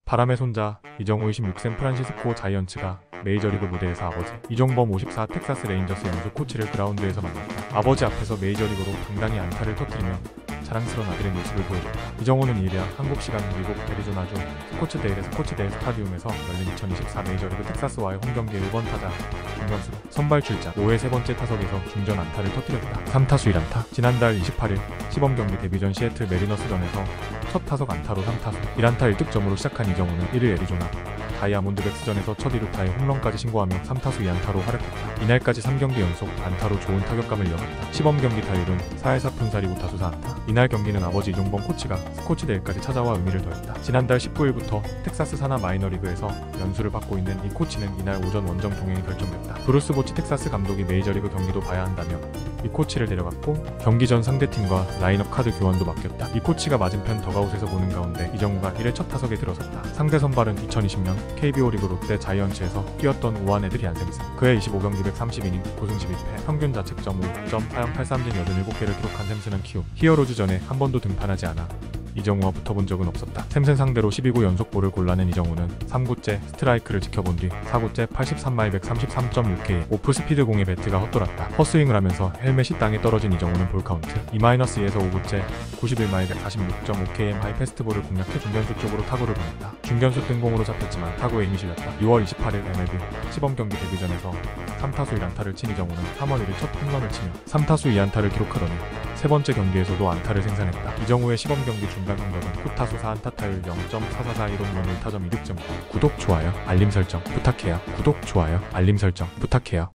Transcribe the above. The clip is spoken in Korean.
바람의 손자 이정우 26 샌프란시스코 자이언츠가 메이저리그 무대에서 아버지 이종범 54 텍사스 레인저스 연수 코치를 그라운드에서 만났다. 아버지 앞에서 메이저리그로 당당히 안타를 터뜨리며 자랑스러운 아들의 모습을 보여줬다. 이정우는 이랴 한국 시간 미국 애리조나주 스코츠데일 스타디움에서 열린 2024 메이저리그 텍사스와의 홈경기의 1번 타자 김건수로 선발 출장 5회 세 번째 타석에서 중전 안타를 터뜨렸다. 3타수 1안타. 지난달 28일 시범경기 데뷔전 시애틀 메리너스전에서 첫 타석 안타로 3타수 1안타 1득점으로 시작한 이정우는 1일 애리조나 다이아몬드백스전에서 첫 2루타에 홈런까지 신고하며 3타수 2안타로 활약했다. 이날까지 3경기 연속 안타로 좋은 타격감을 이어갔다. 시범경기 타율은 4할 4푼 4리 5타수 4안타. 이날 경기는 아버지 이종범 코치가 스코츠데일까지 찾아와 의미를 더했다. 지난달 19일부터 텍사스 산하 마이너리그에서 연수를 받고 있는 이 코치는 이날 오전 원정 동행이 결정됐다. 브루스 보치 텍사스 감독이 메이저리그 경기도 봐야 한다며 이 코치를 데려갔고 경기 전 상대팀과 라인업 카드 교환도 맡겼다. 이 코치가 맞은편 더가웃에서 보는 가운데 이정우가 1회 첫 타석에 들어섰다. 상대 선발은 2020년 KBO 리그 롯데 자이언츠에서 뛰었던 우한 에드리안 샘슨. 그의 25경기 130이닝 9승 11패 평균 자책점 5.4영 83진 87개를 기록한 샘슨은 키움 히어로즈전에 한 번도 등판하지 않아 이정우와 붙어본 적은 없었다. 샘슨 상대로 12구 연속볼을 골라낸 이정우는 3구째 스트라이크를 지켜본 뒤 4구째 83마일 133.6K의 오프스피드 공의 배트가 헛돌았다. 헛스윙을 하면서 헬멧이 땅에 떨어진 이정우는 볼카운트 2-2에서 5구째 91마일 146.5km 하이 패스트볼을 공략해 중견수 쪽으로 타구를 보냈다. 중견수 뜬공으로 잡혔지만 타구에 힘이 실렸다. 6월 28일 MLB 시범경기 데뷔전에서 3타수 1안타를 친 이정우는 3월 1일 첫 홈런을 치며 3타수 2안타를 기록하더니 세 번째 경기에서도 안타를 생산했다. 이정우의 시범경기 중간 성적은 쿠타수 4안타 타율 0.4441 홈런 1타점 2득점. 구독, 좋아요, 알림 설정 부탁해요. 구독, 좋아요, 알림 설정 부탁해요.